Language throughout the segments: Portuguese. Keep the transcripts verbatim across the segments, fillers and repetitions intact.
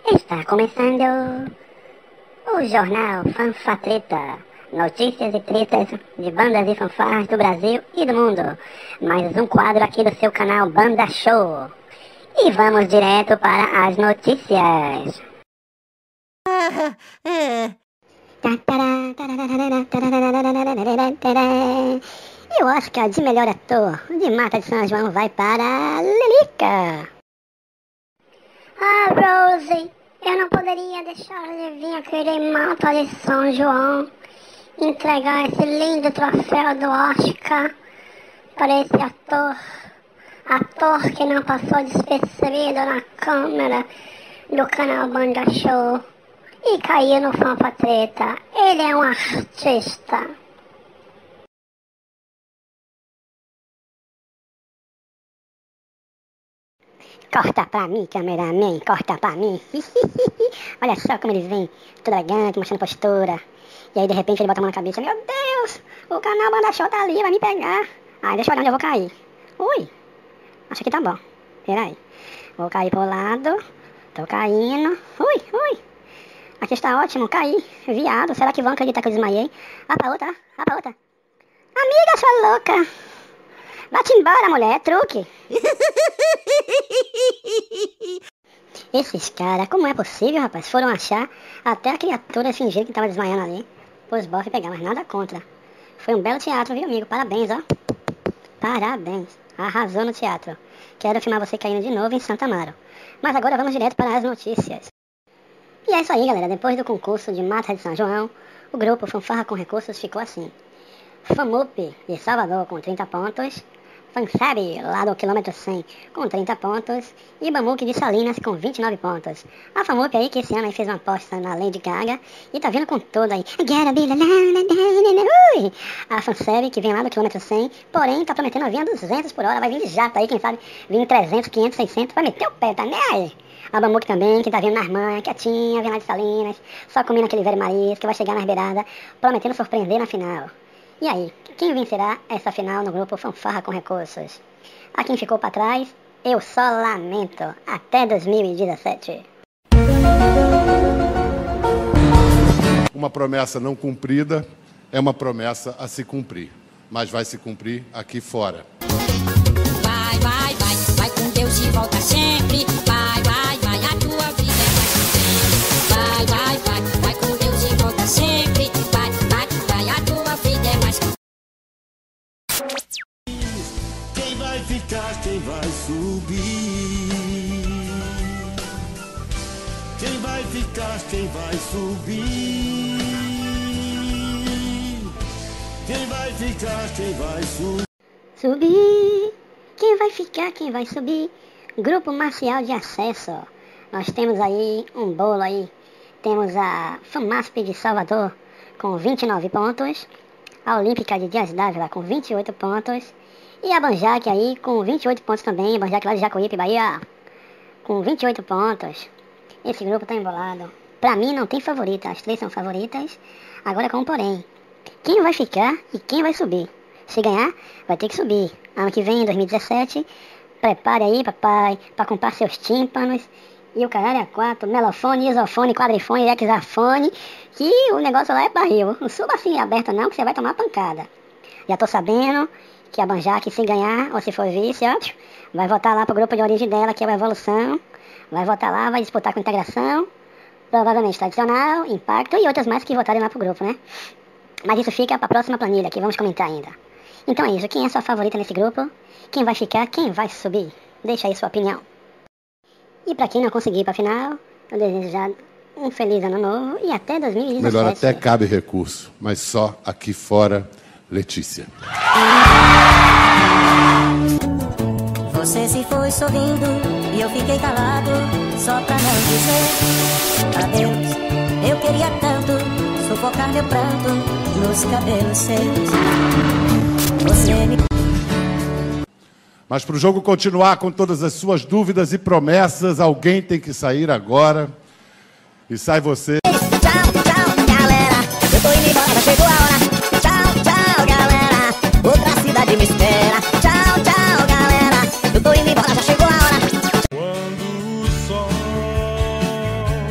Está começando o Jornal Fanfatreta. Notícias e tretas de bandas e fanfarras do Brasil e do mundo. Mais um quadro aqui do seu canal Banda Show. E vamos direto para as notícias. Ah, é. E o Oscar de melhor ator de Mata de São João vai para Lilica. Ah, Rosie, eu não poderia deixar de vir aquele Mata de São João entregar esse lindo troféu do Oscar para esse ator. Ator que não passou despercebido na câmera do canal Banda Show e caiu no Fanfatreta. Ele é um artista. Corta pra mim, cameraman, corta pra mim. Olha só como ele vem, todo elegante, mostrando postura. E aí de repente ele bota a mão na cabeça. Meu Deus, o canal Banda Show tá ali, vai me pegar. Ai, deixa eu olhar onde eu vou cair. Ui, acho que tá bom. Peraí, vou cair pro lado. Tô caindo. Ui, ui. Aqui está ótimo, caí. Viado, será que vão acreditar que eu desmaiei? Vá pra outra, vá pra outra. Amiga, sua louca. Bate embora, mulher, é truque. Esses caras, como é possível, rapaz? Foram achar até a criatura fingir que tava desmaiando ali. Pôs bofe e pegar, mas nada contra. Foi um belo teatro, viu, amigo? Parabéns, ó. Parabéns. Arrasou no teatro. Quero filmar você caindo de novo em Santa Amaro. Mas agora vamos direto para as notícias. E é isso aí, galera. Depois do concurso de Mata de São João, o grupo Fanfarra com Recursos ficou assim. Famup de Salvador com trinta pontos. Fansab, lá do quilômetro cem, com trinta pontos. E Bamuque de Salinas com vinte e nove pontos. A Famup aí, que esse ano aí fez uma aposta na Lady Gaga e tá vindo com tudo aí. Ui! A Fansab, que vem lá do quilômetro cem, porém tá prometendo vir a duzentos por hora. Vai vir de jato aí, quem sabe, vir em trezentos, quinhentos, seiscentos, vai meter o pé, tá nem aí. A Bamuque também, que tá vindo nas manhas, quietinha, vem lá de Salinas, só comendo aquele velho marisco, que vai chegar nas beiradas, prometendo surpreender na final. E aí, quem vencerá essa final no grupo Fanfarra com Recursos? A quem ficou pra trás, eu só lamento. Até dois mil e dezessete. Uma promessa não cumprida é uma promessa a se cumprir, mas vai se cumprir aqui fora. Vai, vai, vai, vai com Deus de volta sempre. Vai, vai, vai, a tua vida é mais. Vai, vai, vai, vai com Deus de volta sempre. Vai, vai, vai, a tua vida é mais. Quem vai ficar, quem vai subir? Quem vai ficar, quem vai subir? Quem vai ficar, quem vai subir? Subir, quem vai ficar, quem vai subir? Grupo Marcial de Acesso. Nós temos aí um bolo aí. Temos a Famasp de Salvador com vinte e nove pontos. A Olímpica de Dias d'Ávila com vinte e oito pontos. E a Banjac aí com vinte e oito pontos também. A Banjac lá de Jacuípe, Bahia, com vinte e oito pontos. Esse grupo tá embolado. Pra mim não tem favorita, as três são favoritas. Agora com um porém. Quem vai ficar e quem vai subir? Se ganhar, vai ter que subir. Ano que vem, em dois mil e dezessete, prepare aí, papai, pra comprar seus tímpanos. E o caralho é quatro, melofone, isofone, quadrifone, hexafone. Que o negócio lá é barril. Não suba assim aberto não, que você vai tomar pancada. Já tô sabendo que a Banjac, se ganhar, ou se for vice, ó, vai voltar lá pro grupo de origem dela, que é o Evolução. Vai voltar lá, vai disputar com Integração, provavelmente Tradicional, Impacto e outras mais que votarem lá pro grupo, né? Mas isso fica pra próxima planilha, que vamos comentar ainda. Então é isso, quem é sua favorita nesse grupo? Quem vai ficar, quem vai subir? Deixa aí sua opinião. E pra quem não conseguir ir pra final, eu desejo já um feliz ano novo e até dois mil e dezessete. Melhor até cabe recurso, mas só aqui fora, Letícia. Você se foi sorrindo e eu fiquei calado, só pra não dizer adeus. Eu queria tanto sufocar meu pranto nos cabelos seus. Você me... Mas para o jogo continuar com todas as suas dúvidas e promessas, alguém tem que sair agora. E sai você. Tchau, tchau, galera. Eu tô indo embora, chegou a hora. Tchau, tchau, galera. Outra cidade me espera. Tchau, tchau, galera. Eu tô indo embora, já chegou a hora. Quando o sol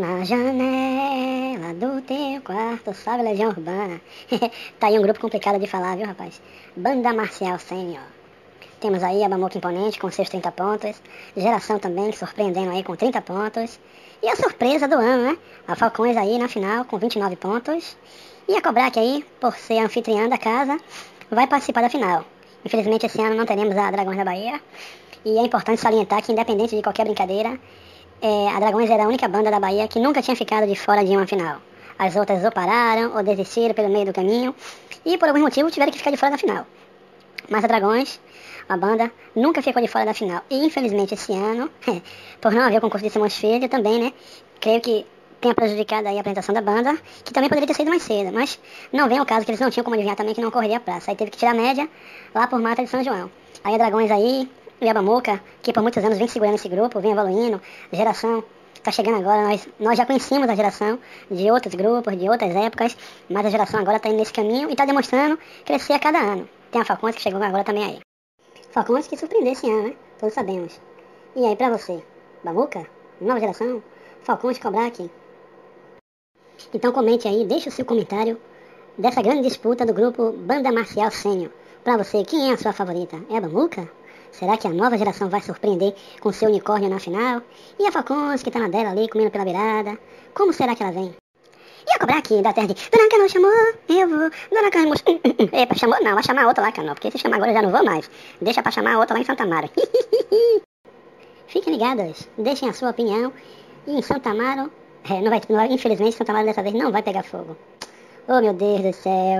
Na janela do teu quarto, salve Legião Urbana. Tá aí um grupo complicado de falar, viu, rapaz? Banda Marcial Sênior. Temos aí a Bamuca Imponente com seus trinta pontos. Geração também surpreendendo aí com trinta pontos. E a surpresa do ano, né? A Falcões aí na final com vinte e nove pontos. E a Cobrac aí, por ser anfitriã da casa, vai participar da final. Infelizmente esse ano não teremos a Dragões da Bahia. E é importante salientar que, independente de qualquer brincadeira, é, a Dragões era a única banda da Bahia que nunca tinha ficado de fora de uma final. As outras ou pararam ou desistiram pelo meio do caminho e por algum motivo tiveram que ficar de fora da final. Mas a Dragões, a banda, nunca ficou de fora da final. E infelizmente esse ano, por não haver o concurso de Simões Filho também, né, creio que tenha prejudicado aí a apresentação da banda, que também poderia ter saído mais cedo, mas não vem o caso que eles não tinham como adivinhar também que não correria a praça. Aí teve que tirar a média lá por Mata de São João. Aí a Dragões aí, e a Bamuca, que por muitos anos vem segurando esse grupo, vem evoluindo, a geração tá chegando agora, nós, nós já conhecíamos a geração de outros grupos, de outras épocas, mas a geração agora tá indo nesse caminho e tá demonstrando crescer a cada ano. Tem a Falcões que chegou agora também aí. Falcões que surpreendeu esse ano, né? Todos sabemos. E aí pra você, Bamuca? Nova geração? Falcões, Cobrac? Então comente aí, deixa o seu comentário dessa grande disputa do grupo Banda Marcial Sênior. Pra você, quem é a sua favorita? É a Bamuca? Será que a nova geração vai surpreender com seu unicórnio na final? E a Falcões, que tá na dela ali, comendo pela beirada? Como será que ela vem? E a Cobrac da terra de Dona Cano chamou, eu vou, Dona Cano... Epa, chamou não, vai chamar outra lá, Cano, porque se chamar agora eu já não vou mais. Deixa pra chamar a outra lá em Santa Amaro. Fiquem ligados, deixem a sua opinião. E em Santa Amaro, é, não vai, não vai, infelizmente Santa Amaro dessa vez não vai pegar fogo. Oh meu Deus do céu.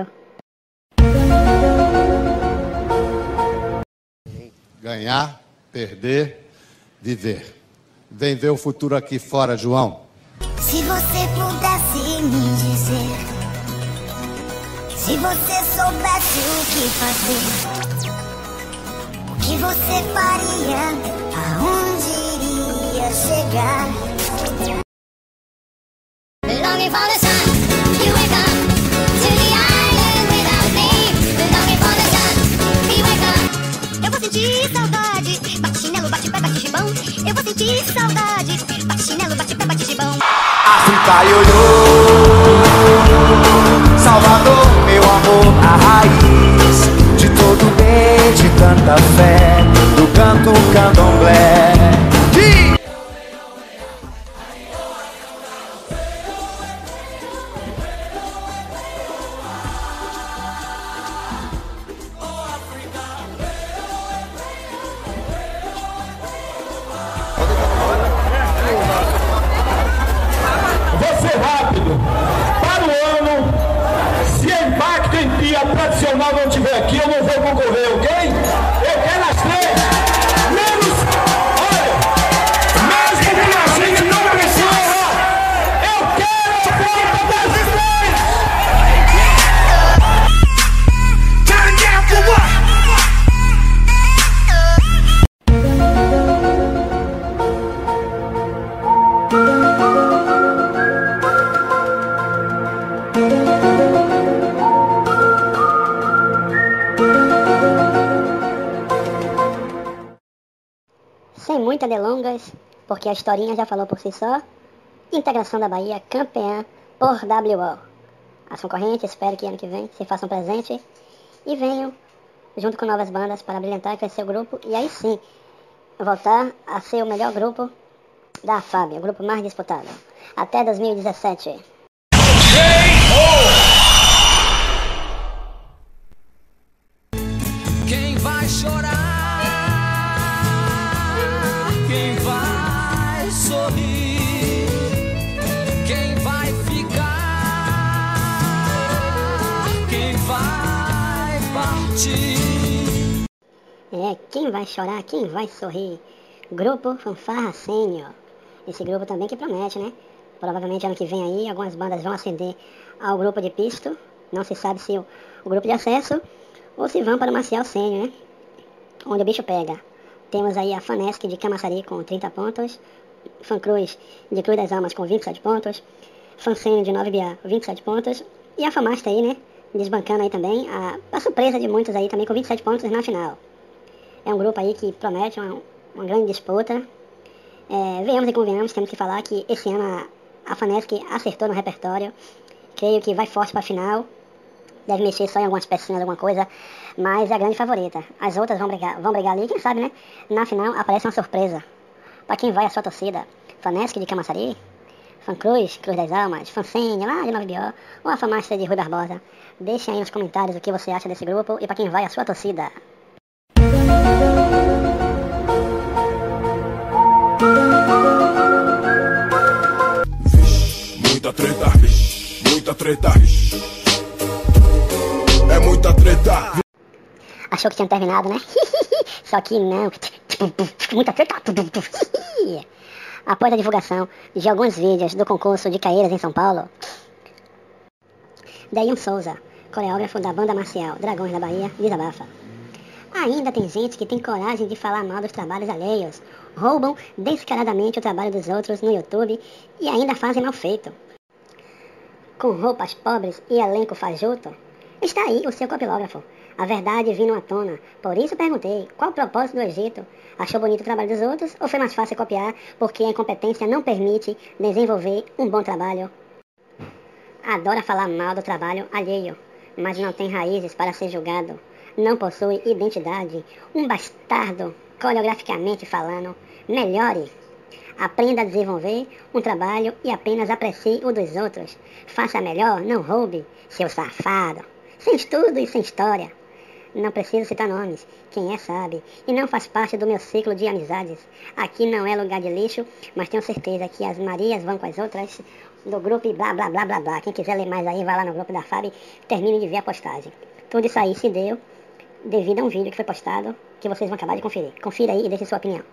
Ganhar, perder, viver. Vem ver o futuro aqui fora, João. Se você pudesse me dizer, se você soubesse o que fazer, o que você faria, aonde iria chegar? Longing for the sun, you wake up to the island without me. Longing for the sun, we wake up. Eu vou sentir saudade, bate chinelo, bate pé, bate gibão. Eu vou sentir saudade, bate chinelo, bate pé, bate gibão. África ioiô, Salvador, meu amor, a raiz de todo bem, de tanta fé, do canto candomblé. Tradicional não tiver aqui, eu não vou concorrer, ok? Eu quero as três, menos, olha, mesmo que a gente não precisa, eu quero a volta das três! Turn down for what? Sem muitas delongas, porque a historinha já falou por si só. Integração da Bahia, campeã por W O. As concorrentes, espero que ano que vem se façam presente e venham junto com novas bandas para brilhantar e crescer o grupo. E aí sim, voltar a ser o melhor grupo da F A B, o grupo mais disputado. Até dois mil e dezessete. Quem vai chorar? Quem vai sorrir? Quem vai ficar? Quem vai partir? É, quem vai chorar, quem vai sorrir? Grupo Fanfarra Sênior. Esse grupo também que promete, né? Provavelmente ano que vem aí algumas bandas vão ascender ao grupo de pisto. Não se sabe se o, o grupo de acesso ou se vão para o Marcial Sênior, né? Onde o bicho pega. Temos aí a Fanesc de Camaçari com trinta pontos, Fan Cruz de Cruz das Almas com vinte e sete pontos, Fan Sênior de Nova Ibiá vinte e sete pontos, e a Famasta aí, né, desbancando aí também, a, a surpresa de muitos aí também com vinte e sete pontos na final. É um grupo aí que promete uma, uma grande disputa. É, venhamos e convenhamos, temos que falar que esse ano a, a FANESC acertou no repertório. Creio que vai forte para a final. Deve mexer só em algumas pecinhas, alguma coisa. Mas é a grande favorita. As outras vão brigar, vão brigar ali. Quem sabe, né? Na final aparece uma surpresa. Para quem vai a sua torcida. FANESC de Camaçari, FANCruz, Cruz das Almas, FANCENE, lá de Nova Bió, ou a FAMASTER de Rui Barbosa. Deixem aí nos comentários o que você acha desse grupo e para quem vai a sua torcida. Muita treta, muita treta, é muita treta. Achou que tinha terminado, né? Só que não. Muita treta. Após a divulgação de alguns vídeos do concurso de Caeiras em São Paulo, Deilton Souza, coreógrafo da banda marcial Dragões da Bahia, desabafa. Ainda tem gente que tem coragem de falar mal dos trabalhos alheios, roubam descaradamente o trabalho dos outros no YouTube e ainda fazem mal feito. Com roupas pobres e elenco fajuto, está aí o seu copilógrafo. A verdade vindo à tona. Por isso perguntei, qual o propósito do Egito? Achou bonito o trabalho dos outros ou foi mais fácil copiar porque a incompetência não permite desenvolver um bom trabalho? Adora falar mal do trabalho alheio, mas não tem raízes para ser julgado. Não possui identidade. Um bastardo, coreograficamente falando. Melhore. Aprenda a desenvolver um trabalho e apenas aprecie o dos outros. Faça melhor, não roube, seu safado. Sem estudo e sem história. Não preciso citar nomes, quem é sabe, e não faz parte do meu ciclo de amizades. Aqui não é lugar de lixo, mas tenho certeza que as Marias vão com as outras do grupo e blá blá blá blá blá. Quem quiser ler mais aí, vai lá no grupo da F A B, termine de ver a postagem. Tudo isso aí se deu devido a um vídeo que foi postado, que vocês vão acabar de conferir. Confira aí e deixe sua opinião.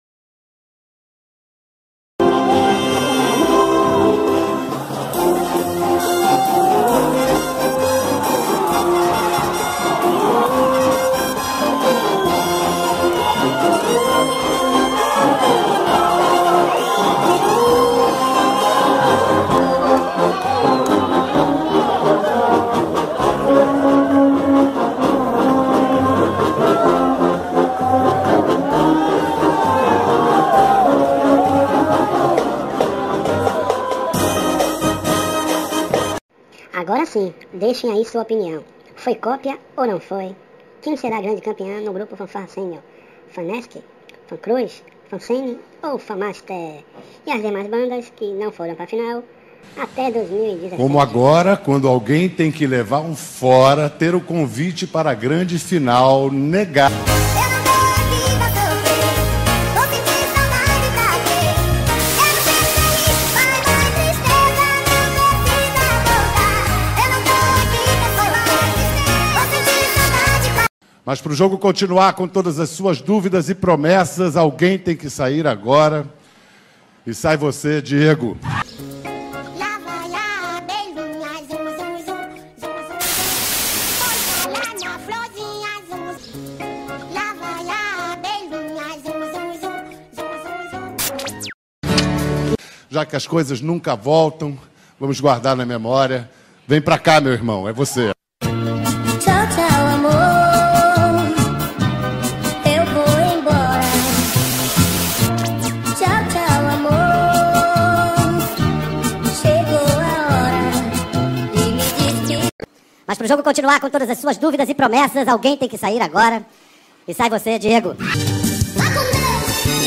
Agora sim, deixem aí sua opinião. Foi cópia ou não foi? Quem será a grande campeã no grupo Fanfarra Sênior? FANESC, FANCruz, FANCENE ou FAMASTER? E as demais bandas que não foram para a final até dois mil e dezessete. Como agora, quando alguém tem que levar um fora, ter o convite para a grande final negar. Mas para o jogo continuar com todas as suas dúvidas e promessas, alguém tem que sair agora. E sai você, Diego. Já que as coisas nunca voltam, vamos guardar na memória. Vem pra cá, meu irmão, é você. Tchau, tchau, amor. Eu vou embora. Tchau, tchau, amor. Chegou a hora de me despedir. Mas para o jogo continuar com todas as suas dúvidas e promessas, alguém tem que sair agora. E sai você, Diego. Vá com Deus.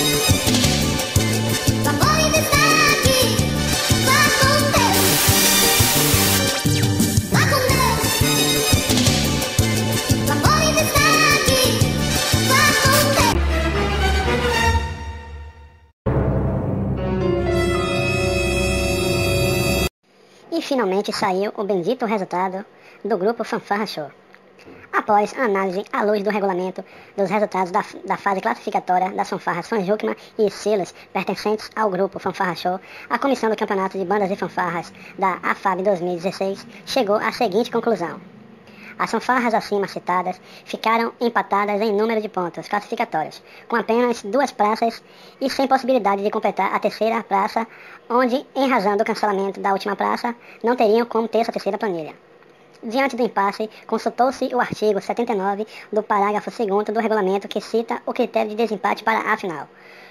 O amor ainda está aqui. Vá com Deus. Vá com Deus. O amor ainda está aqui. Vá com Deus. E finalmente saiu o bendito resultado do grupo Fanfarra Show. Após a análise à luz do regulamento dos resultados da, da fase classificatória das fanfarras Fanjucma e Silas pertencentes ao grupo Fanfarra Show, a comissão do Campeonato de Bandas e Fanfarras da A F A B dois mil e dezesseis chegou à seguinte conclusão. As fanfarras acima citadas ficaram empatadas em número de pontos classificatórios, com apenas duas praças e sem possibilidade de completar a terceira praça, onde, em razão do cancelamento da última praça, não teriam como ter essa terceira planilha. Diante do impasse, consultou-se o artigo setenta e nove do parágrafo segundo do regulamento que cita o critério de desempate para a final.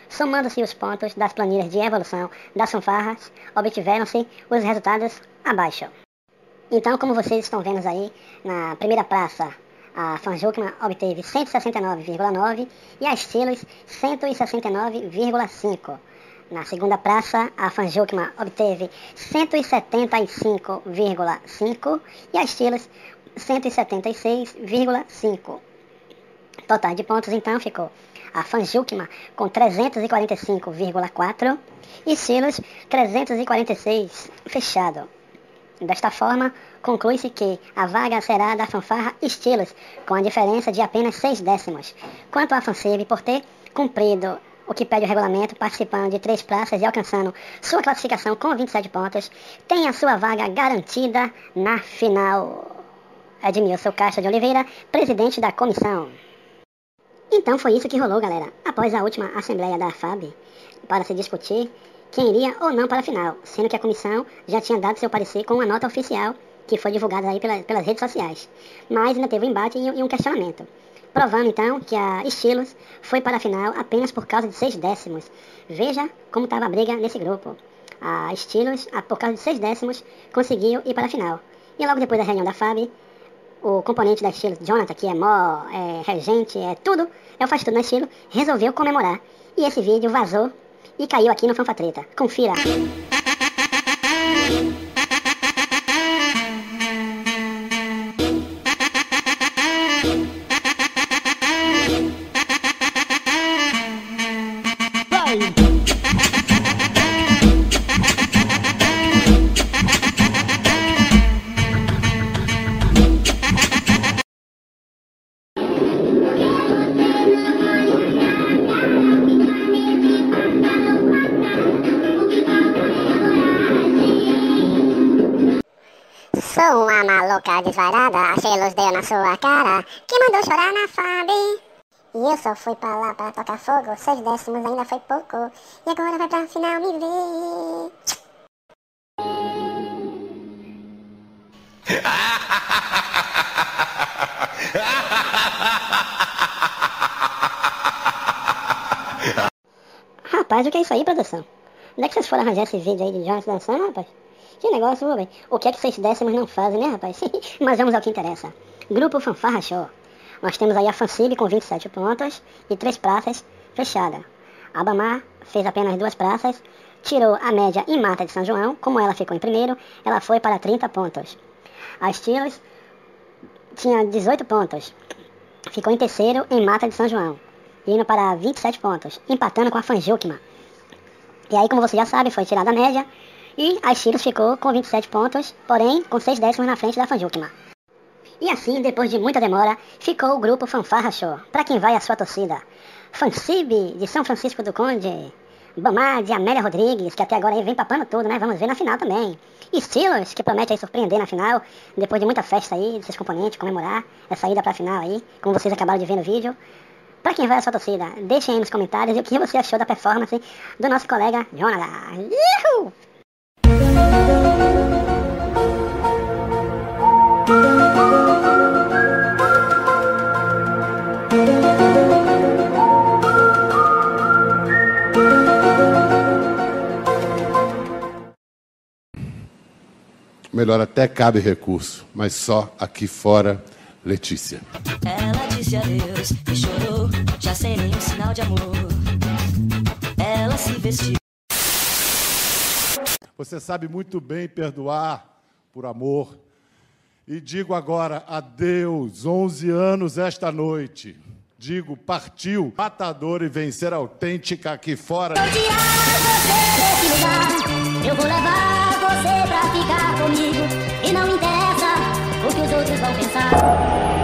somando-se os pontos das planilhas de evolução das fanfarras, obtiveram-se os resultados abaixo. Então, como vocês estão vendo aí, na primeira praça, a Fanjukma obteve cento e sessenta e nove vírgula nove e a Estilos cento e sessenta e nove vírgula cinco. Na segunda praça, a Fanjukma obteve cento e setenta e cinco vírgula cinco e a Estilos cento e setenta e seis vírgula cinco. Total de pontos, então, ficou a Fanjukma com trezentos e quarenta e cinco vírgula quatro e Estilos trezentos e quarenta e seis, fechado. Desta forma, conclui-se que a vaga será da fanfarra Estilos, com a diferença de apenas seis décimos. Quanto à Fansib, por ter cumprido o que pede o regulamento, participando de três praças e alcançando sua classificação com vinte e sete pontos, tem a sua vaga garantida na final. Edmilson Castro de Oliveira, presidente da comissão. Então foi isso que rolou, galera. Após a última assembleia da F A B, para se discutir quem iria ou não para a final, sendo que a comissão já tinha dado seu parecer com uma nota oficial que foi divulgada aí pela, pelas redes sociais. Mas ainda teve um embate e, e um questionamento, provando então que a Estilos foi para a final apenas por causa de seis décimos. Veja como estava a briga nesse grupo. A Estilos, a, por causa de seis décimos, conseguiu ir para a final. E logo depois da reunião da F A B, o componente da Estilos, Jonathan, que é mó, é regente, é tudo, é o faz tudo na Estilos, resolveu comemorar. E esse vídeo vazou e caiu aqui no Fanfatreta. Confira. Sou uma maluca desvairada, a Estilos deu na sua cara, que mandou chorar na F A B. E eu só fui pra lá pra tocar fogo, seis décimos ainda foi pouco, e agora vai pra final me ver. Rapaz, o que é isso aí, produção? Onde é que vocês foram arranjar esse vídeo aí de Jonas dançando, rapaz? Que negócio, velho. O que é que seis décimos não fazem, né, rapaz? Mas vamos ao que interessa. Grupo Fanfarra Show. Nós temos aí a Fansib com vinte e sete pontos e três praças fechadas. A Bamar fez apenas duas praças, tirou a média em Mata de São João. Como ela ficou em primeiro, ela foi para trinta pontos. A Estilos tinha dezoito pontos. Ficou em terceiro em Mata de São João, indo para vinte e sete pontos, empatando com a Fanjukma. E aí, como você já sabe, foi tirada a média e a Estilos ficou com vinte e sete pontos, porém com seis décimos na frente da Fanjukma. E assim, depois de muita demora, ficou o grupo Fanfarra Show. Para quem vai a sua torcida: Fansib de São Francisco do Conde, Bamar de Amélia Rodrigues, que até agora aí vem papando tudo, né? Vamos ver na final também. Estilos, que promete aí surpreender na final, depois de muita festa aí, desses componentes, comemorar essa ida pra final aí, como vocês acabaram de ver no vídeo. Pra quem vai a sua torcida, deixem aí nos comentários o que você achou da performance do nosso colega Jonathan. Uhul! Melhor até cabe recurso, mas só aqui fora, Letícia. Ela disse adeus e chorou, já sem nenhum sinal de amor. Ela se vestiu. Você sabe muito bem perdoar por amor. E digo agora adeus, onze anos esta noite. Digo, partiu, matador e vencer autêntica aqui fora. Vou tirar você desse lugar, eu vou levar você pra ficar comigo. E não interessa o que os outros vão pensar.